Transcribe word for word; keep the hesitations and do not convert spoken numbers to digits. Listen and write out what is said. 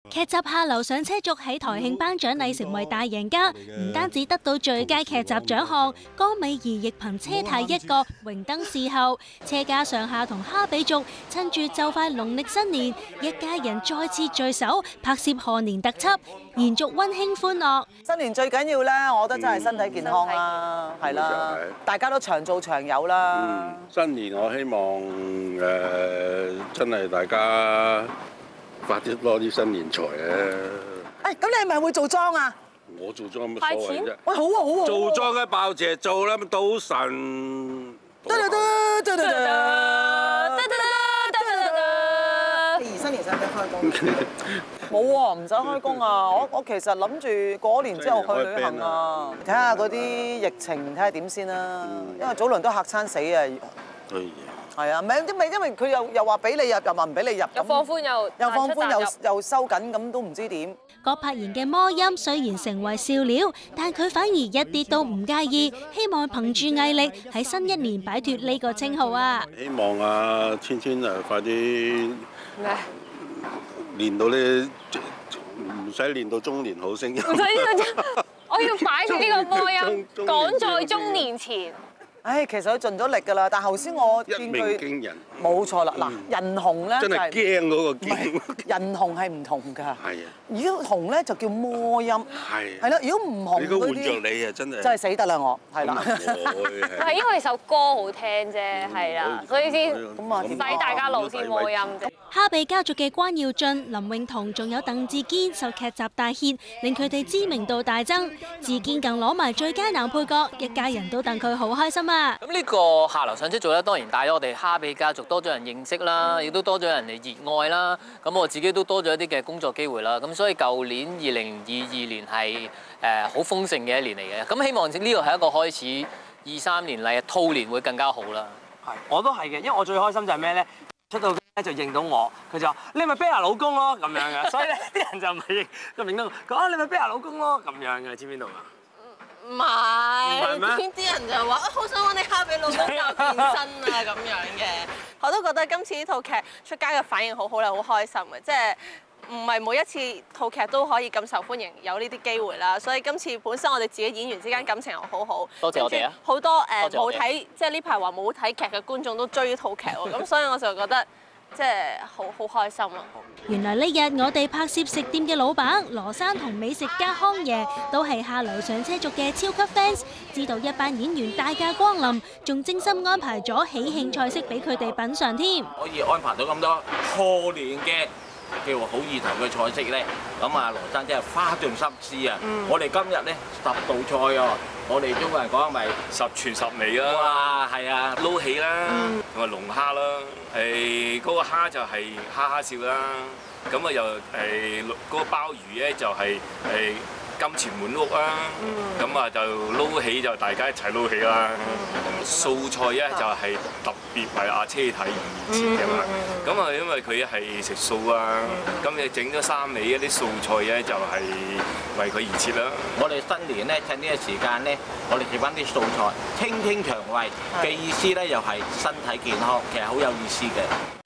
劇集《下流上車族》喺台慶頒獎禮成為大贏家，唔單止得到最佳劇集獎項，江美儀亦憑車太一角榮登視後。車家上下同哈比族趁住就快農曆新年，一家人再次聚首拍攝賀年特輯，延續溫馨歡樂。 新年最緊要咧，我覺得真係身體健康啦，係啦，大家都長做長有啦。 新年我希望誒真係大家發啲多啲新年財啊！ 誒，咁你係咪會做莊啊？ 我做莊乜所謂啫？ 喂，好啊好啊！ 做莊嘅爆謝做啦，咁賭神。 得得得得得得得得得得。你新年使唔使開工？冇喎，唔使開工啊！我我其實諗住過年之後去旅行啊，睇下嗰啲疫情睇下點先啦。因為早輪都嚇親死啊！ 係。 係啊，咪因為因為佢又又話俾你入，又話唔俾你入， 又放寬又又放寬又又收緊，咁都唔知點。 郭柏妍嘅魔音雖然成為笑料，但佢反而一啲都唔介意，希望憑住毅力喺新一年擺脫呢個稱號啊！ 希望啊，千千啊，快啲練到呢，唔使練到中年好聲音。唔使我要擺住呢個魔音，趕在中年前。 唉，其實佢盡咗力㗎啦，但係頭先我見佢冇錯啦。嗱，人紅咧真係驚嗰個驚。 人紅係唔同㗎。係啊。 如果紅咧就叫魔音。係。係啦，如果唔紅嗰啲， 如果換著你啊，真係真係死得啦我，係啦。 係因為首歌好聽啫，係啦，所以先咁啊，使大家露先魔音啫。 哈比家族嘅關耀俊、林永彤仲有鄧智堅受劇集大 hit， 令佢哋知名度大增。智堅更攞埋最佳男配角，一家人都戥佢好開心啊！ 咁呢個下流上車族咧，當然帶咗我哋哈比家族多咗人認識啦，亦都多咗人嚟熱愛啦。咁我自己都多咗一啲嘅工作機會啦。咁所以舊年二零二二年係誒好豐盛嘅一年嚟嘅。咁希望呢個係一個開始，二三年嚟兔年會更加好啦。 係，我都係嘅，因為我最開心就係咩咧？出到咧就認到我，佢就話你係咪 Bella 老公咯咁樣嘅，所以咧啲人就唔係認，就認到佢啊你咪 Bella 老公咯咁樣嘅，你知邊度啊？ 唔係，邊啲人就話啊好想揾你哈比老公教健身啊咁樣嘅。我都覺得今次呢套劇出街嘅反應好好啦，好開心嘅，即係唔係每一次套劇都可以咁受歡迎，有呢啲機會啦。所以今次本身我哋自己演員之間感情又好好， 多謝我哋啊！ 好多誒冇睇，即係呢排話冇睇劇嘅觀眾都追呢套劇喎，咁所以我就覺得。即係好好開心啊！ 原來呢日我哋拍攝食店嘅老闆羅生同美食家康爺都係下流上車族嘅超級 fans， 知道一班演員大駕光臨，仲精心安排咗喜慶菜式俾佢哋品嚐添。 可以安排到咁多賀年嘅叫好意頭嘅菜式咧，咁啊羅生真係花盡心思啊！嗯、我哋今日咧十道菜啊！我哋中國人講咪十全十美啦，哇，係啊，撈起啦，同埋龍蝦啦，誒嗰個蝦就係哈哈笑啦，咁啊又誒嗰個鮑魚咧就係誒金錢滿屋啦，咁啊就撈起就大家一齊撈起啦。素菜咧就係特別為阿車太而設嘅嘛，咁啊因為佢係食素啊，咁你整咗三味一啲素菜咧就係為佢而設啦。我哋新年咧趁呢個時間咧，我哋食翻啲素菜，清清腸胃嘅意思咧又係身體健康，其實好有意思嘅。